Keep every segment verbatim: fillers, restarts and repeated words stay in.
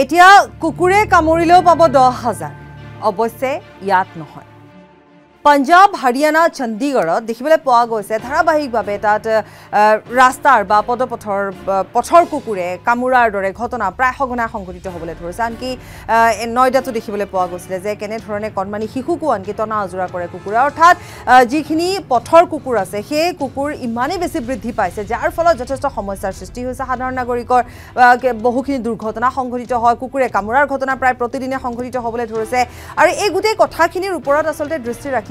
এতিয়া কুকুৰে কামুৰিলেও পাব দহ হাজাৰ অৱশ্যে ইয়াত নহয় পাঞ্জাব হাৰিয়ানা চণ্ডীগড়ত দেখিবলৈ পোৱা গৈছে ধাৰাবাহিকভাৱে তাত ৰাস্তাৰ বা পদপথৰ পথৰ কুকুৰে কামুৰাৰ দৰে ঘটনা প্ৰায় সঘনাই সংঘটিত হ'বলৈ ধৰিছে আনকি নয়ডাতো দেখিবলৈ পোৱা গৈছিলে যে কেনেধৰণে কণমানি শিশুকো আনকি টনা আজোৰা কৰে কুকুৰে অৰ্থাৎ যিখিনি পথৰ কুকুৰ আছে সেই কুকুৰ ইমানেই বেছি বৃদ্ধি পাইছে যাৰ ফলত যথেষ্ট সমস্যাৰ সৃষ্টি হৈছে সাধাৰণ নাগৰিকৰ বহুখিনি দুৰ্ঘটনা সংঘটিত হয় কুকুৰে কামুৰাৰ ঘটনা প্ৰায় প্ৰতিদিনে সংঘটিত হ'বলৈ ধৰিছে আৰু এই গোটেই কথাখিনিৰ ওপৰত আচলতে দৃষ্টি ৰাখি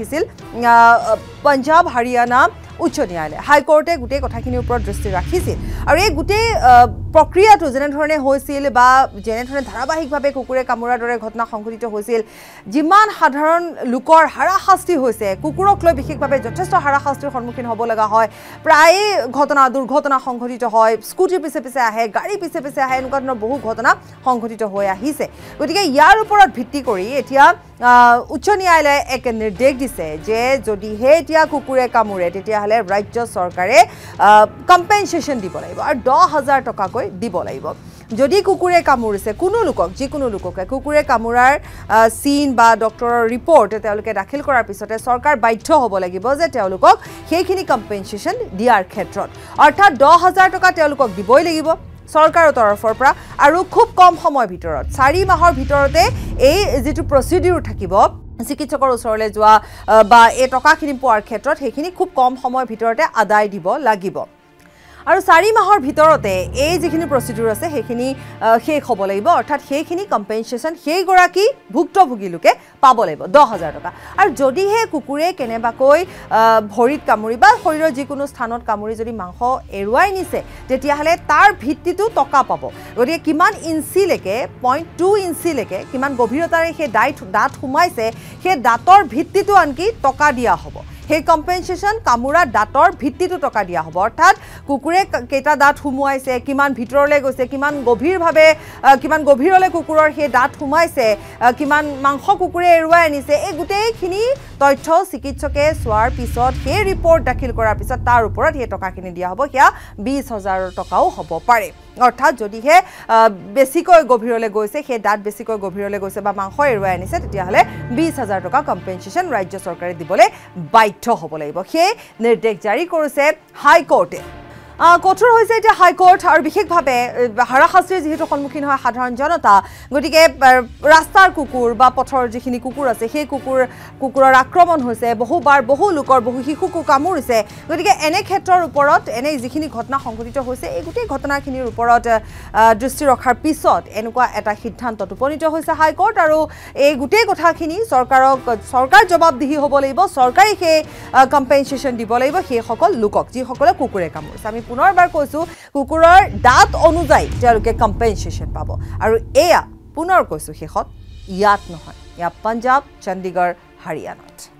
পাঞ্জাব হাৰিয়ানা উচ্চ ন্যায়ালয় হাইকোৰ্টে গোটেই কথাখিনিৰ ওপৰত দৃষ্টি ৰাখিছিল আৰু এই গোটেই প্ৰক্ৰিয়াটো যেনেধৰণে হৈছিল বা যেনেধৰণে ধাৰাবাহিকভাৱে কুকুৰে কামুৰাৰ দৰে ঘটনা সংঘটিত হৈছিল যিমান সাধাৰণ লোকৰ হাৰাশাস্তি হৈছে কুকুৰক লৈ বিশেষভাৱে যথেষ্ট হাৰাশাস্তিৰ সন্মুখীন হ'ব লগা হয় প্ৰায় ঘটনা দুৰ্ঘটনা সংঘটিত হয় স্কুটিৰ পিছে পিছে আহে গাড়ী পিছে পিছে আহে এনেকুৱা ধৰণৰ বহু ঘটনা সংঘটিত হৈ আহিছে গতিকে ইয়াৰ ওপৰত ভিত্তি কৰি এতিয়া উচ্চ ন্যায়ালয়ে এক নিৰ্দেশ দিছে যে যদিহে এতিয়া কুকুৰে কামুৰে তেতিয়াহ'লে ৰাজ্য চৰকাৰে কম্পেনচেশ্যন দিব লাগিব আৰু দহ হাজাৰ টকাকৈ দিব লাগিব যদি কুকুৰে কামুৰিছে কোনো লোকক যিকোনো লোককে কুকুৰে কামুৰাৰ চিন বা ডক্টৰৰ ৰিপৰ্ট তেওঁলোকে দাখিল কৰাৰ পিছতে চৰকাৰ বাধ্য হ'ব লাগিব যে তেওঁলোকক সেইখিনি কম্পেনচেশ্যন দিয়াৰ ক্ষেত্ৰত অৰ্থাৎ দহ হাজাৰ টকা তেওঁলোকক দিবই লাগিব চৰকাৰৰ তৰফৰ পৰা আৰু খুব কম সময়ৰ ভিতৰত চাৰি মাহৰ ভিতৰতে এই যেটো প্ৰচিডিউৰ থাকিব চিকিৎসকৰ ওচৰলৈ যোৱা বা এই টকাখিনি পোৱাৰ ক্ষেত্ৰত সেইখিনি খুব কম সময়ৰ ভিতৰতে আদায় দিব লাগিব আৰু চাৰি মাহৰ ভিতৰতে এই যিখিনি প্ৰচিডিউৰ আছে সেইখিনি শেষ হ'ব লাগিব অৰ্থাৎ সেইখিনি কম্পেনচেশ্যন সেই গৰাকী ভুক্তভোগী লোকে পাব লাগিব দহ হাজাৰ টকা আৰু যদিহে কুকুৰে কেনেবাকৈ ভৰিত কামুৰি বা শৰীৰৰ যিকোনো স্থানত কামুৰি যদি মাংস এৰুৱাই নিছে তেতিয়াহ'লে তাৰ ভিত্তিটো টকা পাব গতিকে কিমান ইঞ্চিলৈকে পইণ্ট টু ইঞ্চিলৈকে কিমান গভীৰতাৰে সেই দাঁত দাঁত সোমাইছে সেই দাঁতৰ ভিত্তিটো আনকি টকা দিয়া হ'ব সেই কম্পেনচেশ্যন কামুৰা দাঁতৰ ভিত্তিটো টকা দিয়া হ'ব অৰ্থাৎ কুকুৰে কেইটা দাঁত সোমোৱাইছে কিমান ভিতৰলৈ গৈছে কিমান গভীৰভাৱে কিমান গভীৰলৈ কুকুৰৰ সেই দাঁত সোমাইছে কিমান মাংস কুকুৰে এৰুৱাই আনিছে এই গোটেইখিনি তথ্য চিকিৎসকে চোৱাৰ পিছত সেই ৰিপৰ্ট দাখিল কৰাৰ পিছত তাৰ ওপৰত সেই টকাখিনি দিয়া হ'ব সেয়া বিশ হাজাৰ টকাও হ'ব পাৰে অৰ্থাৎ যদিহে বেছিকৈ গভীৰলৈ গৈছে সেই দাঁত বেছিকৈ গভীৰলৈ গৈছে বা মাংস এৰুৱাই আনিছে তেতিয়াহ'লে বিশ হাজাৰ টকা কম্পেনচেশ্যন ৰাজ্য চৰকাৰে দিবলৈ বাধ্য হ'ব লাগিব সেই নিৰ্দেশ জাৰি কৰিছে হাইকোৰ্টে কঠোৰ হৈছে এতিয়া হাইকোৰ্ট আৰু বিশেষভাৱে হাৰাশাস্তিৰ যিহেতু সন্মুখীন হয় সাধাৰণ জনতা গতিকে ৰাস্তাৰ কুকুৰ বা পথৰ যিখিনি কুকুৰ আছে সেই কুকুৰ কুকুৰৰ আক্ৰমণ হৈছে বহুবাৰ বহু লোকৰ বহু শিশুকো কামুৰিছে গতিকে এনে ক্ষেত্ৰৰ ওপৰত এনে যিখিনি ঘটনা সংঘটিত হৈছে এই গোটেই ঘটনাখিনিৰ ওপৰত দৃষ্টি ৰখাৰ পিছত এনেকুৱা এটা সিদ্ধান্তত উপনীত হৈছে হাইকোৰ্ট আৰু এই গোটেই কথাখিনি চৰকাৰক চৰকাৰ জবাবদিহি হ'ব লাগিব চৰকাৰে সেই কম্পেনচেশ্যন দিব লাগিব সেইসকল লোকক যিসকলে কুকুৰে কামুৰিছে আমি পুনৰবাৰ কৈছোঁ কুকুৰৰ দাঁত অনুযায়ী তেওঁলোকে কম্পেনচেশ্যন পাব আৰু এয়া পুনৰ কৈছোঁ শেষত ইয়াত নহয় এয়া পাঞ্জাব চণ্ডীগড় হাৰিয়ানাত